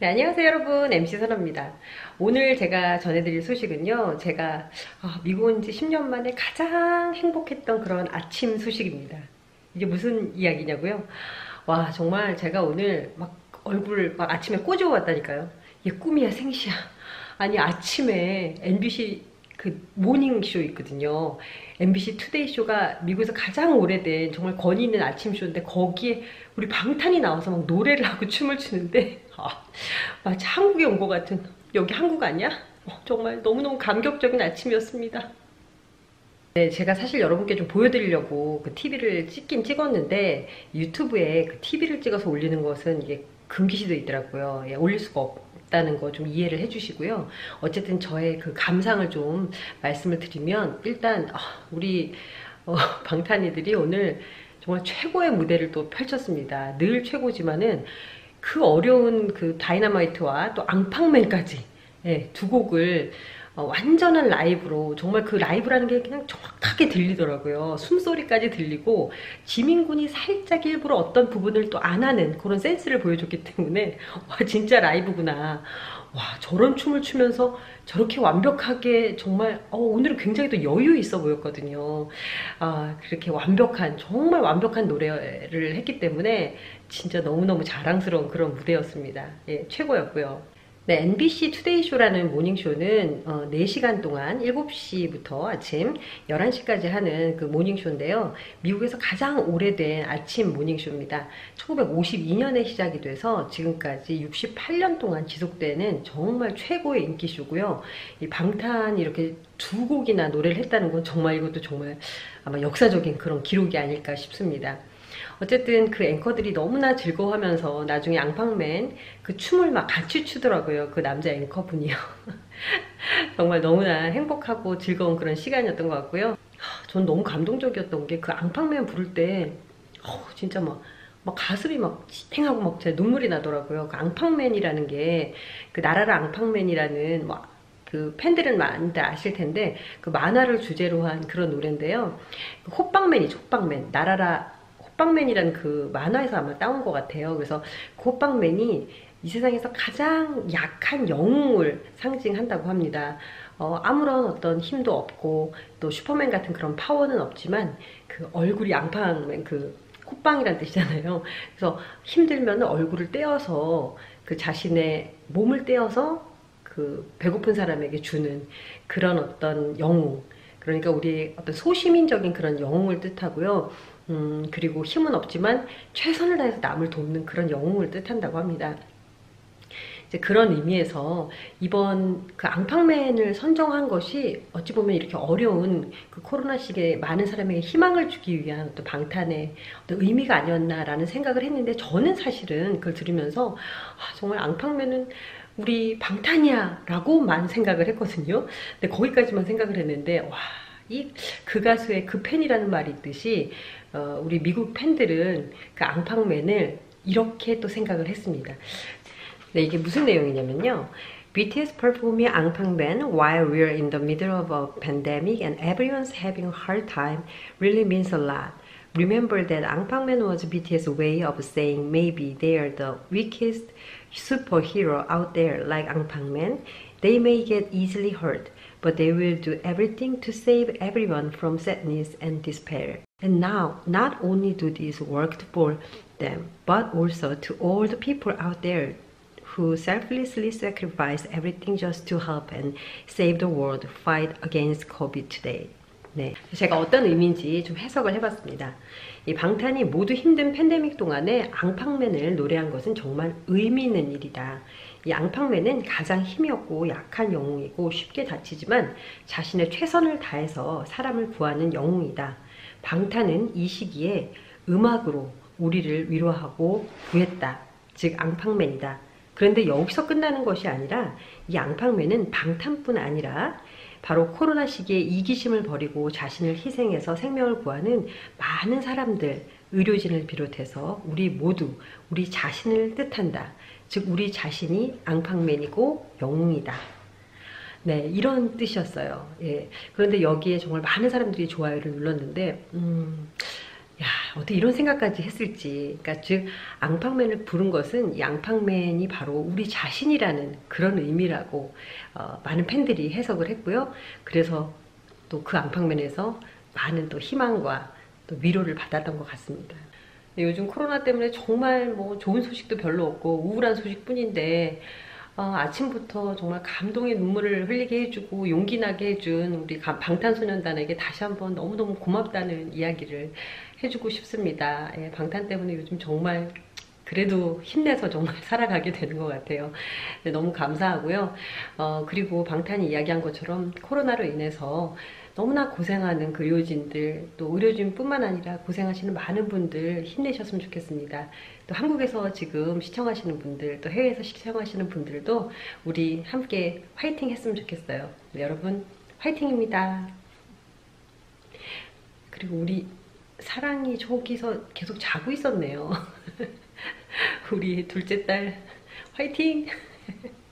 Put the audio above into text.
네, 안녕하세요 여러분, MC 선아입니다. 오늘 제가 전해드릴 소식은요, 제가 미국 온 지 10년 만에 가장 행복했던 그런 아침 소식입니다. 이게 무슨 이야기냐고요? 와, 정말 제가 오늘 막 얼굴을 막 아침에 꼬집어 왔다니까요. 이게 꿈이야 생시야. 아니, 아침에 MBC 그 모닝쇼 있거든요. MBC 투데이 쇼가 미국에서 가장 오래된 정말 권위 있는 아침 쇼인데, 거기에 우리 방탄이 나와서 막 노래를 하고 춤을 추는데, 마치 한국에 온 것 같은, 여기 한국 아니야? 정말 너무너무 감격적인 아침이었습니다. 네, 제가 사실 여러분께 좀 보여드리려고 그 TV를 찍긴 찍었는데, 유튜브에 그 TV를 찍어서 올리는 것은 이게 금기시도 있더라고요. 예, 올릴 수가 없다는 거 좀 이해를 해주시고요. 어쨌든 저의 그 감상을 좀 말씀을 드리면, 일단 우리 방탄이들이 오늘 정말 최고의 무대를 또 펼쳤습니다. 늘 최고지만은 그 어려운 그 다이너마이트와 또 앙팡맨까지, 예, 두 곡을 완전한 라이브로, 정말 그 라이브라는 게 그냥 정확하게 들리더라고요. 숨소리까지 들리고, 지민군이 살짝 일부러 어떤 부분을 또 안 하는 그런 센스를 보여줬기 때문에, 와, 진짜 라이브구나. 와, 저런 춤을 추면서 저렇게 완벽하게, 정말 오늘은 굉장히 또 여유 있어 보였거든요. 그렇게 완벽한, 정말 완벽한 노래를 했기 때문에 진짜 너무너무 자랑스러운 그런 무대였습니다. 예, 최고였고요. 네, MBC 투데이쇼라는 모닝쇼는 4시간 동안 7시부터 아침 11시까지 하는 그 모닝쇼인데요. 미국에서 가장 오래된 아침 모닝쇼입니다. 1952년에 시작이 돼서 지금까지 68년 동안 지속되는 정말 최고의 인기쇼고요. 이 방탄이 이렇게 두 곡이나 노래를 했다는 건 정말, 이것도 정말 아마 역사적인 그런 기록이 아닐까 싶습니다. 어쨌든 그 앵커들이 너무나 즐거워하면서 나중에 앙팡맨 그 춤을 막 같이 추더라고요. 그 남자 앵커분이요. 정말 너무나 행복하고 즐거운 그런 시간이었던 것 같고요. 전 너무 감동적이었던 게, 그 앙팡맨 부를 때 진짜 막 가슴이 막 찡하고 막 제 눈물이 나더라고요. 그 앙팡맨이라는 게, 그 나라라 앙팡맨이라는 그 팬들은 많이들 아실 텐데, 그 만화를 주제로 한 그런 노래인데요. 그 호빵맨이죠, 호빵맨. 나라라 호빵맨이라는 그 만화에서 아마 따온 것 같아요. 그래서 그 호빵맨이 이 세상에서 가장 약한 영웅을 상징한다고 합니다. 아무런 어떤 힘도 없고 또 슈퍼맨 같은 그런 파워는 없지만, 그 얼굴이 앙팡맨, 그 호빵이란 뜻이잖아요. 그래서 힘들면 얼굴을 떼어서, 그 자신의 몸을 떼어서 그 배고픈 사람에게 주는 그런 어떤 영웅, 그러니까 우리 어떤 소시민적인 그런 영웅을 뜻하고요. 그리고 힘은 없지만 최선을 다해서 남을 돕는 그런 영웅을 뜻한다고 합니다. 이제 그런 의미에서 이번 그 앙팡맨을 선정한 것이 어찌 보면 이렇게 어려운 그 코로나 시기에 많은 사람에게 희망을 주기 위한 어떤 방탄의 어떤 의미가 아니었나라는 생각을 했는데, 저는 사실은 그걸 들으면서 정말 앙팡맨은 우리 방탄이야 라고만 생각을 했거든요. 근데 거기까지만 생각을 했는데, 와, 그 가수의 그 팬이라는 말이 있듯이 우리 미국 팬들은 그 앙팡맨을 이렇게 또 생각을 했습니다. 네, 이게 무슨 내용이냐면요. BTS performing 앙팡맨 while we're in the middle of a pandemic and everyone's having a hard time really means a lot. Remember that 앙팡맨 was BTS way of saying maybe they're the weakest superhero out there like 앙팡맨. They may get easily hurt, but they will do everything to save everyone from sadness and despair. And now, not only do these work for them, but also to all the people out there who selflessly sacrifice everything just to help and save the world fight against COVID today. 네, 제가 어떤 의미인지 좀 해석을 해봤습니다. 이 방탄이 모두 힘든 팬데믹 동안에 앙팡맨을 노래한 것은 정말 의미 있는 일이다. 이 앙팡맨은 가장 힘이 없고 약한 영웅이고 쉽게 다치지만 자신의 최선을 다해서 사람을 구하는 영웅이다. 방탄은 이 시기에 음악으로 우리를 위로하고 구했다. 즉 앙팡맨이다. 그런데 여기서 끝나는 것이 아니라, 이 앙팡맨은 방탄뿐 아니라 바로 코로나 시기에 이기심을 버리고 자신을 희생해서 생명을 구하는 많은 사람들, 의료진을 비롯해서 우리 모두, 우리 자신을 뜻한다. 즉 우리 자신이 앙팡맨이고 영웅이다. 네, 이런 뜻이었어요. 예. 그런데 여기에 정말 많은 사람들이 좋아요를 눌렀는데, 야, 어떻게 이런 생각까지 했을지. 그러니까 즉 앙팡맨을 부른 것은 이 앙팡맨이 바로 우리 자신이라는 그런 의미라고 많은 팬들이 해석을 했고요. 그래서 또 그 앙팡맨에서 많은 또 희망과 또 위로를 받았던 것 같습니다. 요즘 코로나 때문에 정말 뭐 좋은 소식도 별로 없고 우울한 소식뿐인데 아침부터 정말 감동의 눈물을 흘리게 해주고 용기 나게 해준 우리 방탄소년단에게 다시 한번 너무너무 고맙다는 이야기를 해주고 싶습니다. 예, 방탄 때문에 요즘 정말 그래도 힘내서 정말 살아가게 되는 것 같아요. 네, 너무 감사하고요. 그리고 방탄이 이야기한 것처럼 코로나로 인해서 너무나 고생하는 그 의료진들, 또 의료진뿐만 아니라 고생하시는 많은 분들 힘내셨으면 좋겠습니다. 또 한국에서 지금 시청하시는 분들, 또 해외에서 시청하시는 분들도 우리 함께 화이팅 했으면 좋겠어요. 네, 여러분 화이팅입니다. 그리고 우리 사랑이 저기서 계속 자고 있었네요. 우리 둘째 딸 화이팅!